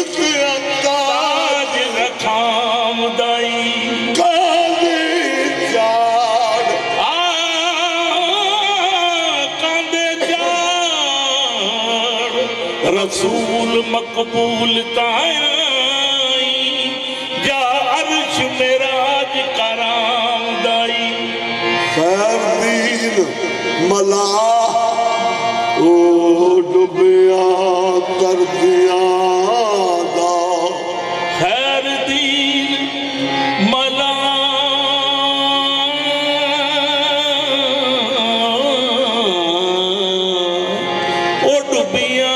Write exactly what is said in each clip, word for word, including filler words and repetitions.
ताज रखाम दाई कांदे जान आ कांदे जान रसूल मकबूल ताई जा अर्श मेराज कराम दाई खैर मला ओ डुबिया कर दिया दा खैर दीन मला ओ डुबिया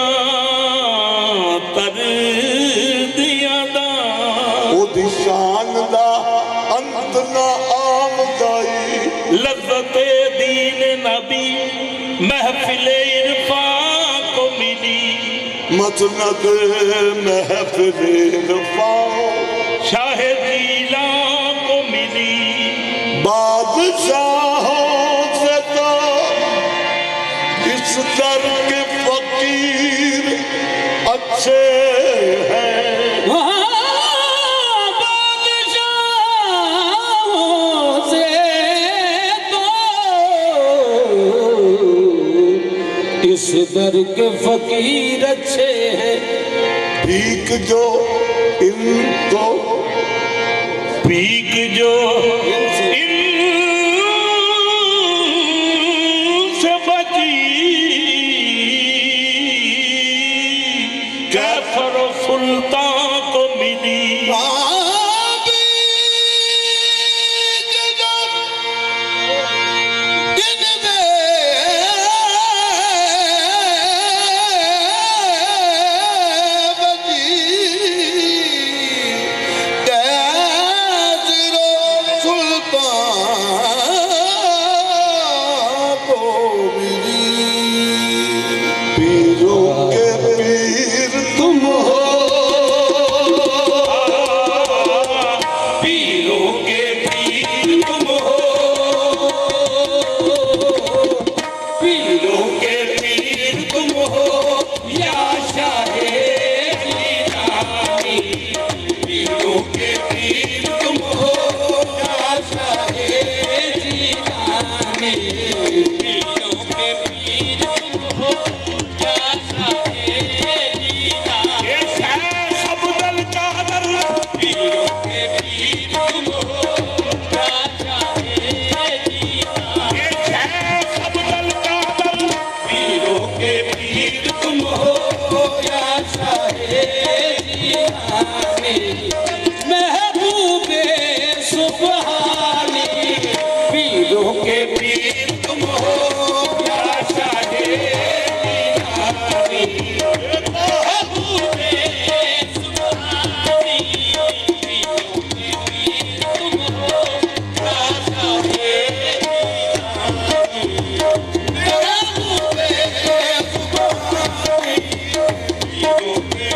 कर दिया दा ओ दी शान दा अंत ना आमदाई लज़्ज़ते दीन नबी महफिले इरफा को मिली मसनद महफिले इरफा शाह जीला को मिली बादशाहों से तो इस दर के फकीर अच्छे हैं इस दर के फकीर अच्छे हैं भीख जो इनको भीख जो इनसे बची कैफर सुल्तान को मिली महबूबे सुबहानी पीरों के पीर तुम हो या शाहे दीवानी महबूबे सुबहानी पीरों के पीर तुम हो या शाहे दीवानी महबूबे सुबहानी पीरों के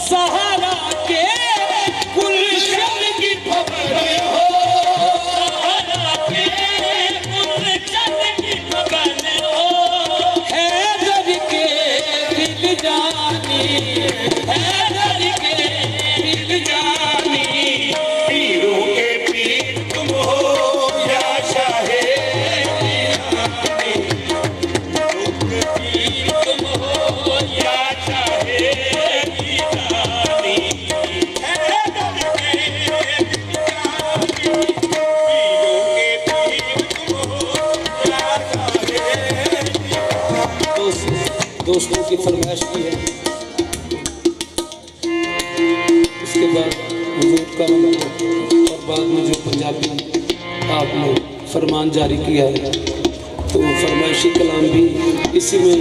सहारा के गुलशन की खबर हो, सहारा के गुलशन की खबर हो, हैदर के दिल जानी, हैदर के दिल जानी, पीरों के पीर तुम हो या शाहे दीवानी, पीर तुम हो या शाहे दीवानी, हैदर के दिल जानी, पीरों के पीर तुम हो या शाहे दीवानी। दोस्तों की फरमाइश की है। उसके बाद हुजूर का मतलब और बाद में जो पंजाबी आपने फरमान जारी किया है तो फरमाइशी कलाम भी इसी में।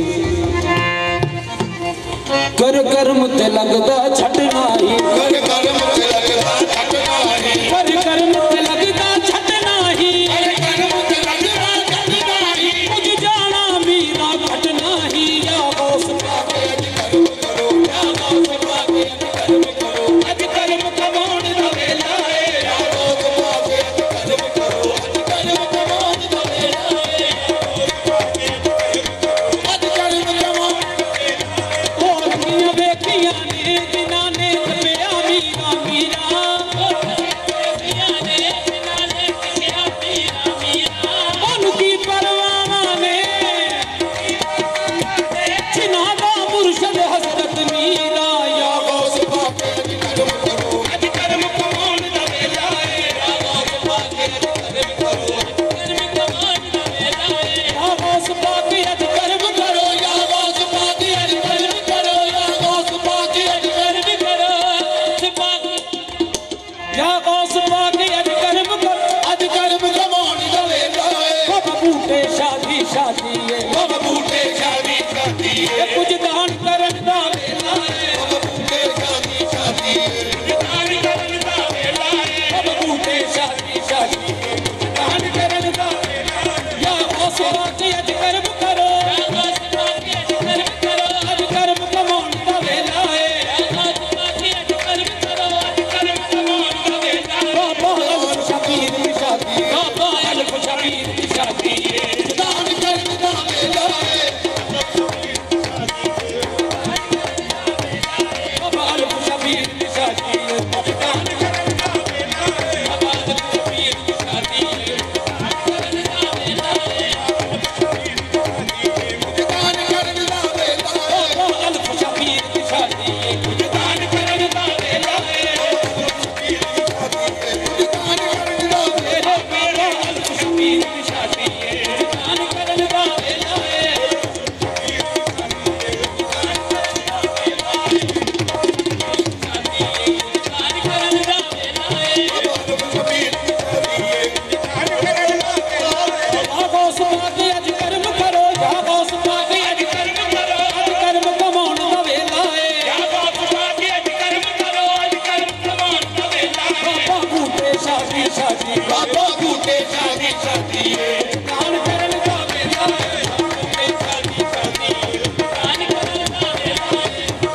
कर कर्म ते लगदा छटना ही, कर कर्म ते लगदा छटना ही, कर कर्म ते लगदा छटना ही, कर कर्म ते लगदा छटना ही, मुझ जाना मीरा घटना ही, या गौस पाके अज कर्म करो, या गौस पाके अज कर्म करो, अज कर्म कमाउण दा वेला है, या गौस पाके अज कर्म करो, अज कर्म कमाउण दा वेला है, या गौस पाके अज कर्म करो, अज कर्म कमाउण दा वेला है। ओ अखियां वेखियां ने जिन्हां ने तपिया मीरा मीरा, ओ अखियां ने जिन्हां ने तपिया मीरा मीरा, उनकी परवाहां ने जिन्हां दा मुर्शद हज़रत मीरा, या गौस पाके अज कर्म करो, अज कर्म कमाउण दा वेला है, या गौस पाके अज कर्म करो, अज कर्म कमाउण दा वेला है, या गौस पाके अज कर्म करो, या गौस पाके अज कर्म करो, या गौस पाके अज कर्म करो, या गौस पाके अज कर्म करो, अज कर्म कमाउण दा वेला है। बाबा बूटे शादी शादी है, बाबा बूटे शादी शादी है, कुछ दान करन दा वेला है, बाबा बूटे शादी शादी है, दान करन दा वेला है, बाबा बूटे शादी शादी है, दान करन दा वेला है, या गौस पाके अज कर्म करो, या गौस पाके अज कर्म करो, अज कर्म कमाउण दा वेला है, या गौस पाके अज कर्म करो, अज कर्म कमाउण दा वेला है। बाबा अल्फ शबीर दी शादी, बाबा अल्फ शबीर दी शादी है, दान करन दा वेला है, बाबा अल्फ शबीर दी शादी है, दान करन दा वेला है, बाबा अल्फ शबीर दी शादी है, दान करन दा वेला है, दान करन दा वेला है, बाबा अल्फ शबीर दी शादी है, दान करन दा वेला है, दान करन दा वेला है, बाबा अल्फ शबीर दी शादी है, दान करन दा वेला है। या गौस पाके अज कर्म करो, या गौस पाके अज कर्म करो, अज कर्म कमाउण दा वेला है, या गौस पाके अज कर्म करो, अज कर्म कमाउण दा वेला है। बाबा बूटे शादी शादी, बाबा बूटे शादी शादी है, दान करन दा वेला है, बाबा बूटे शादी शादी है, दान करन दा वेला है।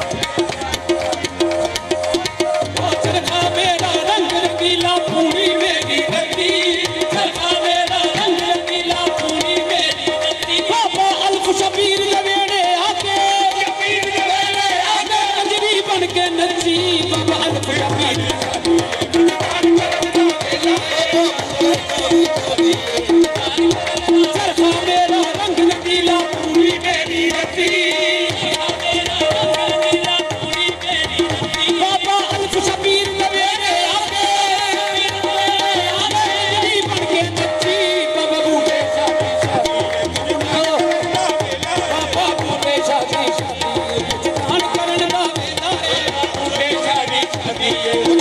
ओ चरखा मेरा रंग रंगीला पूरी मेरी गद्दी, चरखा मेरा रंग रंगीला पूरी मेरी गद्दी, बाबा अल्फ शबीर लवेड़े आके, शबीर लवेड़े आके कजरी बन के नची, बाबा अल्फ शबीर दी शादी है, दान करन दा वेला है, चरखा मेरा रंग रंगीला पूरी मेरी गद्दी, चरखा मेरा रंग रंगीला पूरी मेरी गद्दी, बाबा अल्फ शबीर लवेड़े आके, कजरी बन के नची, बाबा बूटे शादी शादी है, बाबा बूटे शादी शादी है, दान करन दा वेला है, बाबा बूटे शादी शादी है।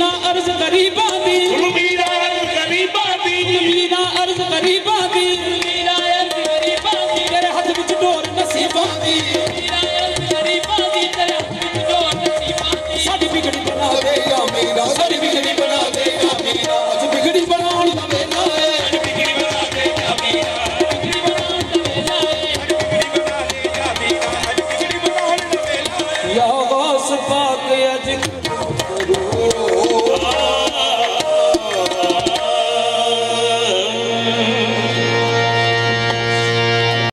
मीरा अर्ज गरीबा दी, मीरा गरीबा दी, मीरा अर्ज गरीबा दी, मीरा अर्ज गरीबा दी, तेरे हाथ विच डोर नसीबा दी, मीरा अर्ज गरीबा दी, तेरे हाथ विच डोर नसीबा दी। साडी बिगड़ी बना दे या मीरा, साडी बिगड़ी बना दे या मीरा, अज बिगड़ी बनाउण दा वेला है, बिगड़ी बना दे या मीरा, बिगड़ी बनाउण दा वेला है, बिगड़ी बना दे या मीरा, बिगड़ी बनाउण दा वेला है। या गौस पाक अज